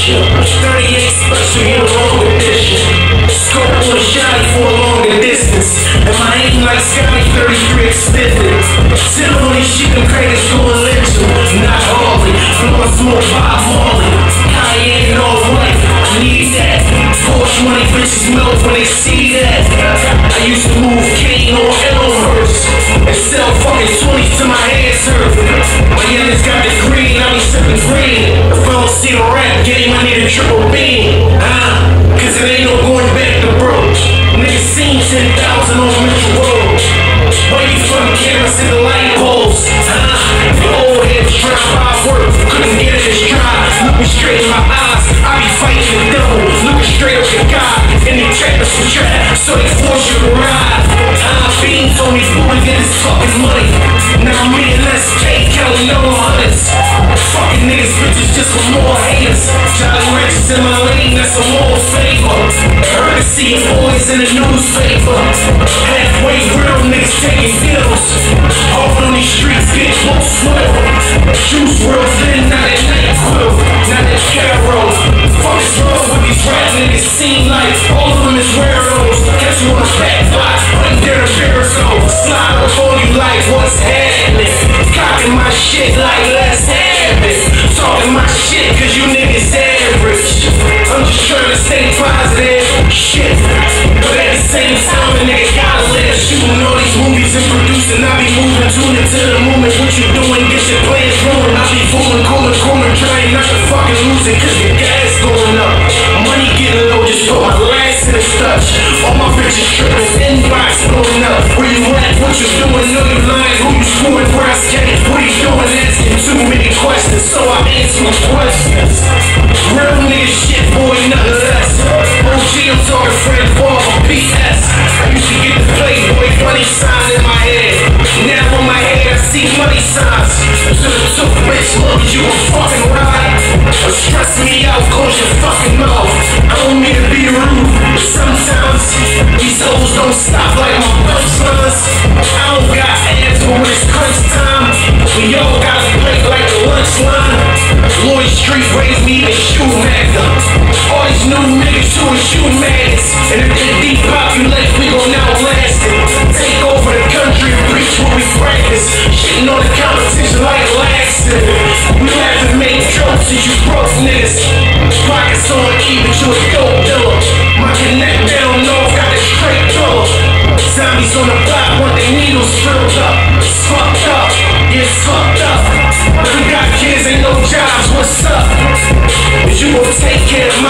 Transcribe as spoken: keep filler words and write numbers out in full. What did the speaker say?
picture. thirty-eight special, you the wrong edition. Scope on a shotty for a longer distance. And my aim like Scotty thirty-three extended. Sit on these shit, them craters going literal. Not Harley, blowing floor Bob Marley. Cayenne all white, I need that. Porsche money, bitches melt when they see that. I used to move Kane or Elmhurst and sell fucking twenties till my hands hurt. My youngest got the green, I be sipping green. If I don't see the rap game, I need a triple beam. Uh, Cause it ain't no going back to broke. Niggas seen ten thousand on Mitchell Road. Waiting for the cameras and the light poles. Uh, old heads trying to buy work, couldn't get it as dry. Looking straight in my eyes, I be fighting the devil. Looking straight up at God, and they trap us for trap, so they force you to ride. Uh, Beans on me, fool to get this fucking money. Now me and Les K, Kelly, no hunters. Fucking niggas, bitches, just for more haters. Jolly Ranchers in my lane, that's a more favor. Heard to see your boys in the newspaper. Halfway real niggas taking pills. Off on these streets, get close swill. Juice real thin, not that night quill. Not that Caro. Fuck is wrong with these rap niggas, seem like all of them is weirdos. Catch you on a back block, under the Periscope. Slide up on you like what's happening. Cocking my shit like let's have it. Talking my shit cause you niggas average. I'm just trying to stay positive. Shit. But at the same time a nigga gotta let us shooting all these movies and producing. I be moving, tuning to the moment. What you doing? Get your plans ruined. I be fooling, calling, calling, trying not to fucking lose it cause the gas going up. Money getting low, just put my last in the touch. All my bitches tripping, inbox blowing up. Where you at? What you doing? Know you lying? Who you screwing? Where I skate? What you doing? Asking too many questions, so I answer my questions. Real nigga shit, boy, nothing less. O G, I'm talking Fred Barber, P S. I used to get the Playboy funny sign in my head. Now on my head I see money signs. So the two bitch look, you a fucking ride. Or stress me out, close your fucking mouth. I don't mean to be rude, but sometimes these hoes don't stop like my punchlines. I don't got ads, but when it's crunch time, we all gotta play like the lunch line. Lloyd Street raised me to shoot magna. All these new niggas shooting shoot magnets. And if they depopulate, we gon' outlast it. Take over the country and preach what we practice. Shitting on the competition like Laxton. We have to make jokes as you broke niggas. Pockets on, keep it, you a dope dealer. My connect down north got a straight door. Zombies on the block want their needles filled up. It's fucked up, yeah, it's fucked up. But we got kids, ain't no jobs, what's up? But you gon' take care of